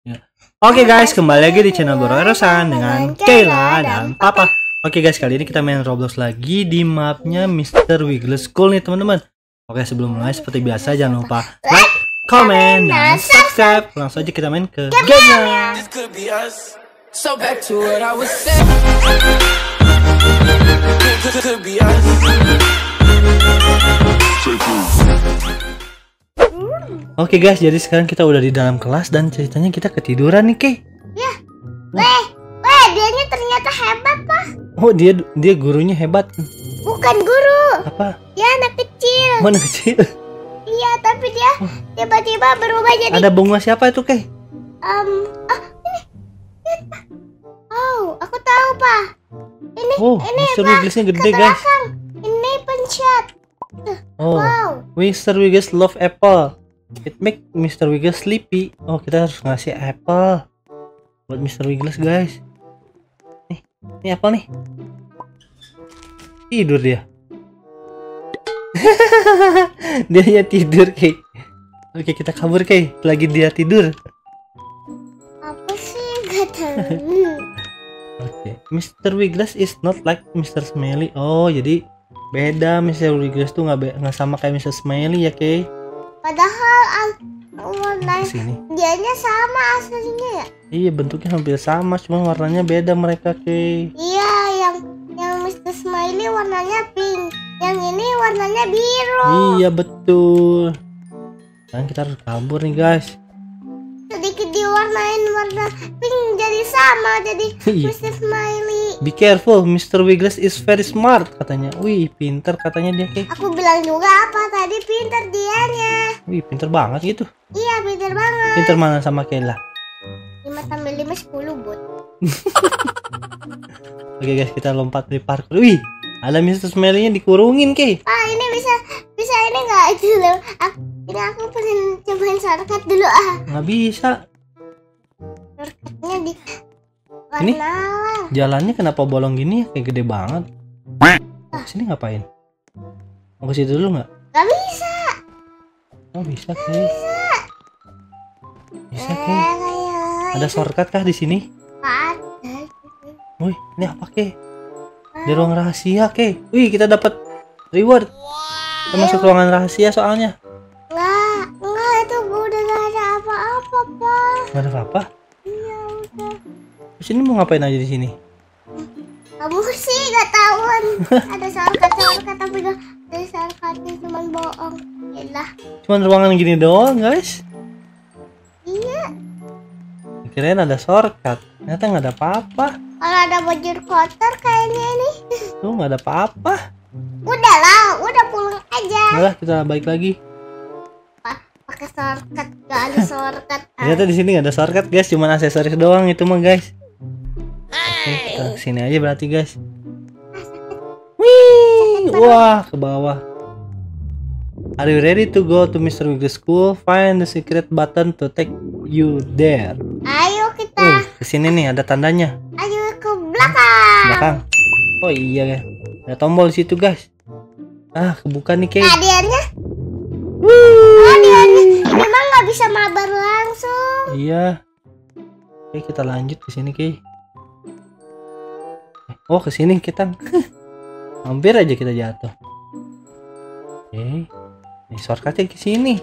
Ya. Oke guys, kembali lagi di channel Boroerosan dengan Kayla dan Papa. Oke guys, kali ini kita main Roblox lagi di mapnya Mr. Wiggles School nih teman-teman. Oke, sebelum mulai seperti biasa jangan lupa like, comment, dan subscribe. Langsung aja kita main ke gamenya. So back to what I was saying. Could be us. Oke guys, jadi sekarang kita udah di dalam kelas dan ceritanya kita ketiduran nih, Kay. Ya. Weh, dianya ternyata hebat, Pak. Oh, dia gurunya hebat. Bukan guru. Apa? Dia anak kecil. Oh, anak kecil. Iya, tapi dia tiba-tiba berubah jadi Ada bunga siapa itu, Kay? ini. Lihat, Pak. Oh, aku tahu, Pak. Ini Mr. Pak, Wigglesnya ke gede, guys. belakang. Ini pencet. Oh, Wow. Mr. Wiggles love apple. It make Mr. Wiggles sleepy. Oh, kita harus ngasih apple buat Mr. Wiggles, guys. Ini apple nih. Tidur dia. Dia tidur, Kay. Oke, kita kabur, Kay. Lagi dia tidur. Apa sih? Gak tahu. Oke, Mr. Wiggles is not like Mr. Smiley. Oh, jadi beda. Mr. Wiggles tuh nggak sama kayak Mr. Smiley ya, Kay. Padahal warna Sini. dianya sama aslinya ya. Iya, bentuknya hampir sama, cuma warnanya beda mereka, Kay. Iya, yang Mr. Smiley warnanya pink, yang ini warnanya biru. Iya, betul. Sekarang kita harus kabur nih, guys. Sedikit diwarnain warna pink jadi sama, jadi Iya. Mr. Smiley. Be careful, Mr. Wiggles is very smart katanya. Wih, pinter katanya dia, Kay. Aku bilang juga apa tadi, pinter dianya. Wih, pinter banget gitu. Iya, pinter banget. Pinter mana sama Kayla? 5 tambah 5 10 bot. Oke guys, kita lompat di parkour. Wih, ada Mr. Smiley-nya dikurungin, Kay. Ah, ini bisa ini enggak itu loh. Ini aku pengen cobain shortcut dulu ah. Nggak bisa. Shortcutnya di Ini? warna alam. Jalannya kenapa bolong gini ya? Kayak gede banget. Sini ngapain? Mau ke situ dulu nggak? Gak bisa. Oh, bisa, Kay. Bisa, Kay. Kayak Ada shortcut kah di sini? ada. Wih, ini apa, Kay? Di ruang rahasia, Kay. Wih, kita dapat reward. Kita masuk ruangan rahasia soalnya. Enggak, itu gue udah gak ada apa-apa, Pak. Nggak ada apa-apa. Iya, udah. Terus ini mau ngapain aja di sini? Kamu sih gak tahuan. Ada shortcut tapi gak ada shortcutnya, cuma bohong. Yalah. Cuman ruangan gini doang, guys. Iya. Kirain ada shortcut. Ternyata nggak ada apa-apa. Kalau ada baju kotor kayaknya nih. Tuh nggak ada apa-apa. Udah lah, udah pulang aja. Udah, kita balik lagi. Pakai shortcut, gak ada shortcut. Ternyata di sini nggak ada shortcut, guys. Cuman aksesoris doang itu mah, guys. Oke, kita kesini aja berarti, guys. Wih, wah, ke bawah. Are you ready to go to Mr. Wiggles School? Find the secret button to take you there. Ayo kita, Kesini nih, ada tandanya. ayo ke belakang. Belakang. Oh iya, ya. Ada tombol di situ, guys. Ah, kebuka nih, Kay. Hadiahnya? Hadiahnya memang nggak bisa mabar langsung. Iya. Oke, kita lanjut ke sini, Kay. Oh, ke sini kita. Hampir aja kita jatuh. Oke. Ini shortcutnya ke sini.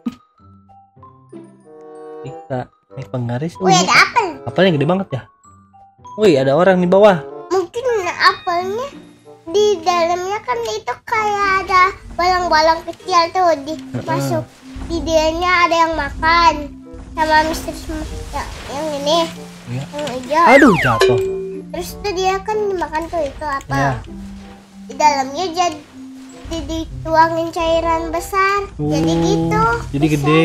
Kita naik penggaris. Wih, ada apel. Apelnya gede banget ya. Wih, ada orang di bawah. Mungkin apelnya di dalamnya kan itu kayak ada balong-balong kecil tuh masuk. Di dianya ada yang makan sama Mr. yang ini, Iya. yang hijau. Aduh, jatuh. Terus tuh dia kan dimakan tuh itu apa? Ya. Di dalamnya jadi dituangin cairan besar. Jadi gitu. Jadi gede.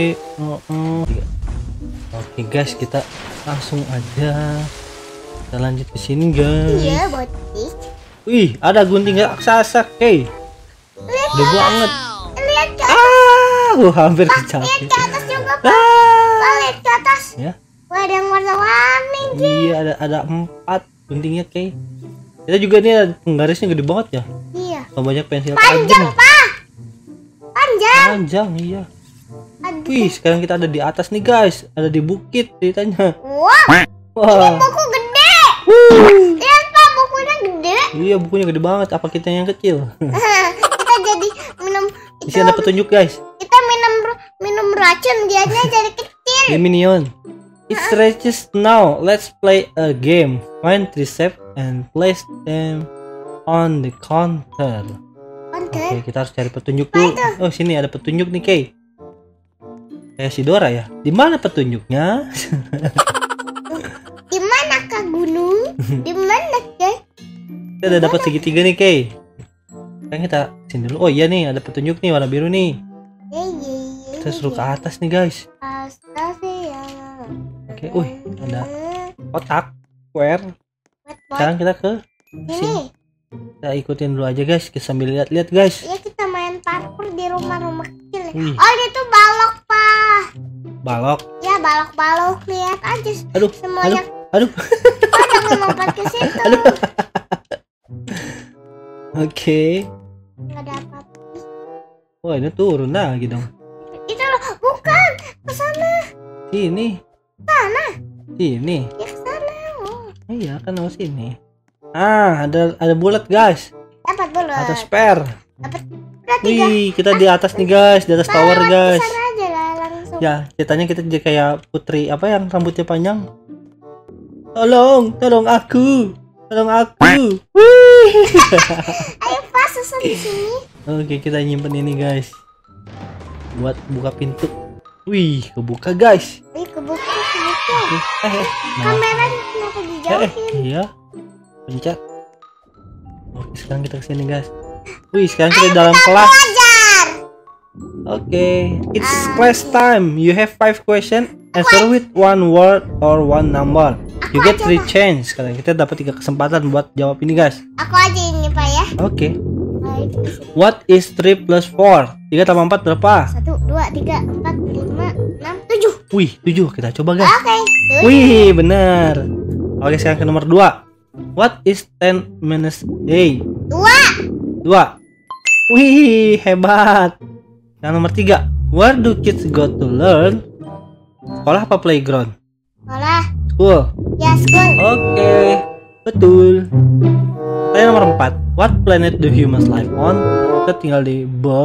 Oke, guys, kita langsung aja. Kita lanjut ke sini, guys. Iya, botik. Wih, ada gunting raksasa, Kay. Gede banget. Lihat ke Hampir lihat kecapi. ke atas juga, Pak. Ah. Pak, lihat ke atas. Ya. Wah, ada yang warna-warni. Iya, ada 4 guntingnya, Kay. Kita juga nih ada penggarisnya gede banget ya. Iya. Oh, banyak pensil Panjang, tajam. Pak. Panjang. Panjang, iya. Ada Wih, sekarang kita ada di atas nih guys. Ada di bukit ceritanya. Wah, Wah. buku gede. Lihat Pak, bukunya gede. Iya, bukunya gede banget. Apa kita yang kecil? Kita jadi minum Di sini ada petunjuk guys. kita minum racun, dianya jadi kecil. Hey minion. It stretches now. Let's play a game. Find three shapes and place them on the counter. Oke, kita harus cari petunjuk dulu. Oh, sini ada petunjuk nih, Kay. Kayak si Dora ya. Di mana petunjuknya? Di mana Kak gunung? Di mana Kak? Kita udah dapat segitiga nih, Kay. Sekarang kita sini dulu. Oh iya nih, ada petunjuk nih warna biru nih. Kita suruh ke atas nih, guys. Oke, ada kotak, square. Sekarang kita ke sini. Kita ikutin dulu aja guys, kita sambil lihat-lihat guys. Iya, kita main parkour di rumah-rumah kecil. Wih. Oh, itu balok Pak. Balok. Ya, balok-balok, lihat aja. Aduh, Semuanya aduh. ada lompat ke situ. Oke. Nggak ada apa-apa. Wah, ini turun lagi dong. Itu loh, bukan ke sana. Sini. Sana. Sini. Ya ke sana. Oh. Iya, kan mau sini. Ah, ada bulat guys. Dapat dulu. Ada spare. Dapat. Udah tiga. Wih, kita di atas nih guys, di atas tower Lewat guys. ke sana aja lah langsung. Ya, ceritanya kita jadi kayak putri apa yang rambutnya panjang. Tolong aku. Tolong aku. Wih. Ayo Pak, susun di sini. Oke, kita nyimpen ini guys. Buat buka pintu. Wih, kebuka guys. Kebuka. Nah. Kameranya kenapa dijauhin? Iya. Pencet. Oke, sekarang kita kesini guys. Wih, sekarang kita di dalam kelas. Belajar. Oke, it's class time. You have 5 questions. Answer with one word or one number. You get 3 chance. Sekarang kita dapat 3 kesempatan buat jawab ini guys. Aku aja ini Pak ya. Oke. Baik. What is 3 plus 4? 3 tambah 4 berapa? 1, 2, 3, 4, 5, 6, 7. Wih, 7. Kita coba guys. Oke. Wih, benar. Oke, sekarang ke nomor 2. What is 10 minus 8? 2. Wih, hebat. Yang nomor 3. Where do kids go to learn? Sekolah apa playground? Sekolah. School. Ya, school. Oke, betul. Pertanyaan nomor 4. What planet do humans live on? Kita tinggal di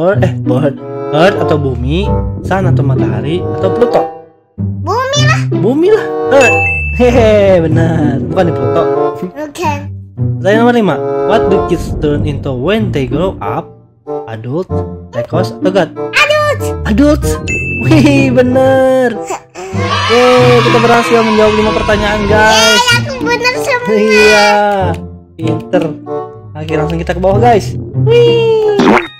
Earth atau bumi, Sun atau matahari, atau Pluto? Bumi lah. Bumi lah. Earth. Hehe, benar. Bukan di Pluto. Bukan. Pertanyaan nomor 5. What do kids turn into when they grow up? Adult, Lekos, atau God? Adult. Wih, bener. Kita berhasil menjawab 5 pertanyaan guys. Aku bener semua. Iya, pinter. Oke, langsung kita ke bawah guys. Wih.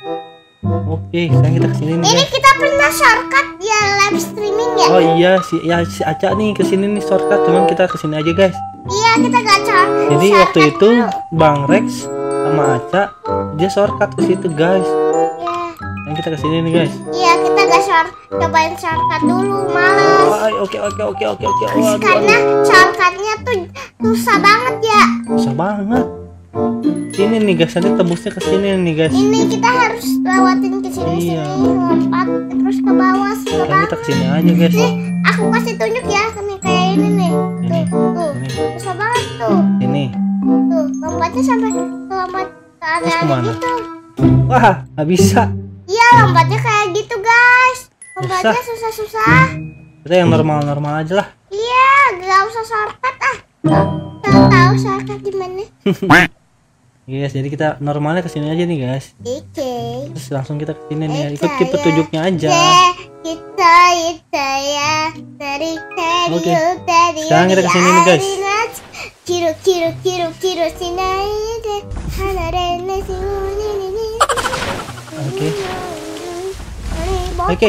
Oke, sekarang kita kesini nih Ini guys. kita pernah shortcut ya live streaming ya. Oh iya, si Aca nih kesini nih shortcut. Cuman kita kesini aja guys. Iya, kita gacor. Jadi waktu itu Bang Rex sama Aca dia shortcut ke situ guys. Iya. Dan kita kesini nih guys. Iya, kita cobain shortcut dulu, males. Oke. Karena shortcutnya tuh susah banget ya. Susah banget. Ini nih guys, nanti tembusnya ke sini nih guys. Ini kita harus lewatin ke sini, Iya. lompat terus ke bawah, susah Sekarang banget. kita kesini aja guys. Nih, aku kasih tunjuk ya, nih kayak ini nih. Ini. Tuh, Ini. susah banget tuh. Ini. Tuh, lompatnya sampai lompat ke Terus aneh-aneh kemana? gitu. Wah, nggak bisa. Iya, lompatnya kayak gitu guys. Lompatnya susah-susah. Kita yang normal-normal aja lah. Iya, gak usah shortcut ah. Tahu shortcut di mana? Guys, jadi kita normalnya kesini aja nih guys. Oke. Terus langsung kita kesini nih. Ikuti petunjuknya aja. Kita ya dari Oke. Sekarang kita kesini nih guys. Kiro sinai de hanarene ni. Oke. Oke.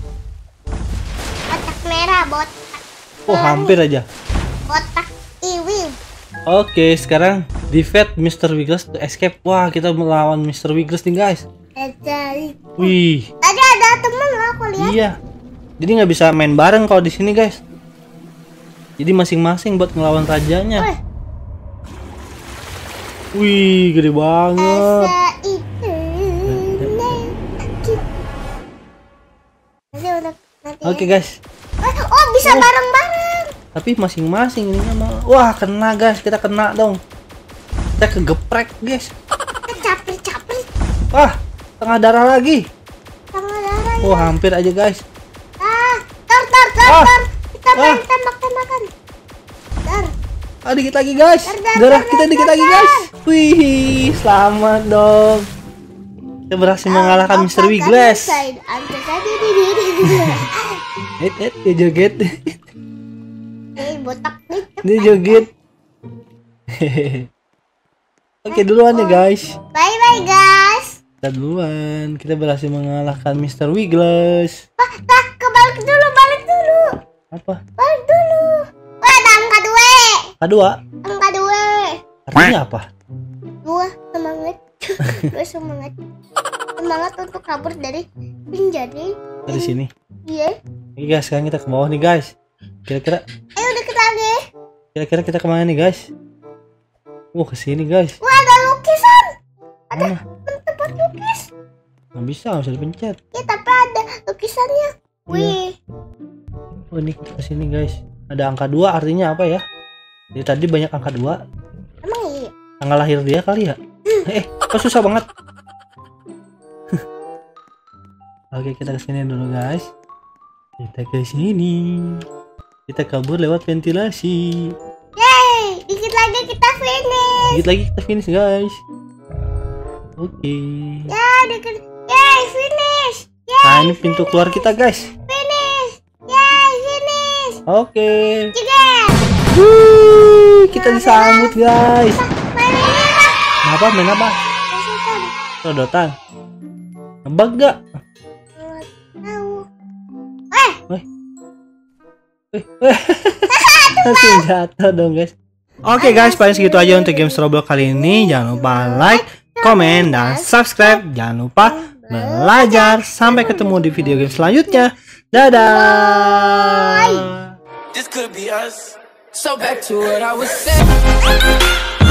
Botak merah, botak. Oh, hampir aja. Botak iwi. Oke, sekarang defeat Mr. Wiggles to escape. Wah, kita melawan Mr. Wiggles nih guys. Wih, Tadi ada temen lo aku lihat. iya. Jadi nggak bisa main bareng kalau di sini guys. Jadi masing-masing buat ngelawan rajanya. Wih, gede banget. Asa itu nanti Oke guys. Oh, bisa bareng-bareng. Tapi masing-masing ininya mah. Wah, kena guys, kita kena dong. Kita kegeprek guys. Capek. Wah, tengah darah lagi. Tengah darah. Oh, hampir aja guys. Tar. Kita main tembak-tembakan. Tar. Dikit lagi guys. Darah kita dikit lagi guys. Wih, selamat dong. Kita berhasil mengalahkan Mr. Wiggles. Dia joget. Botak nih. Dia joget. Oke, duluan ya guys. Bye guys. Kita duluan. Kita berhasil mengalahkan Mr. Wiggles. Balik dulu. Apa? Balik dulu. Wah, ada angka 2. Kedua. Angka 2. Artinya apa? 2 semangat. 2 semangat. Semangat untuk kabur dari penjara. Dari sini. Iya. Oke guys, sekarang kita ke bawah nih guys. Kira-kira Deket lagi. kita kemana nih guys? Ke sini guys. Wah, ada lukisan. Mana? Tempat lukis. Nggak bisa dipencet. Ya, tapi ada lukisannya. Wih. Ini kita ke sini guys. Ada angka 2 artinya apa ya? Jadi tadi banyak angka 2. Emang iya? Tanggal lahir dia kali ya? Kok susah banget. Oke, kita ke sini dulu guys. Kita ke sini. Kita kabur lewat ventilasi. Yeay, dikit lagi kita finish. Dikit lagi kita finish guys. Oke. Ya, dikit. Yeay, finish. Nah, ini pintu keluar kita guys. Finish. Yeay, finish. Oke. Juga. Wuh, kita disambut guys. Main ini lah. Main apa? Rodotan. Nebak gak? Tahu. Langsung jatuh dong guys. Oke guys, paling segitu aja untuk game Roblox kali ini. Jangan lupa like, komen, dan subscribe. Jangan lupa belajar. Sampai ketemu di video game selanjutnya. Dadah. This could be us. So back to what I was saying.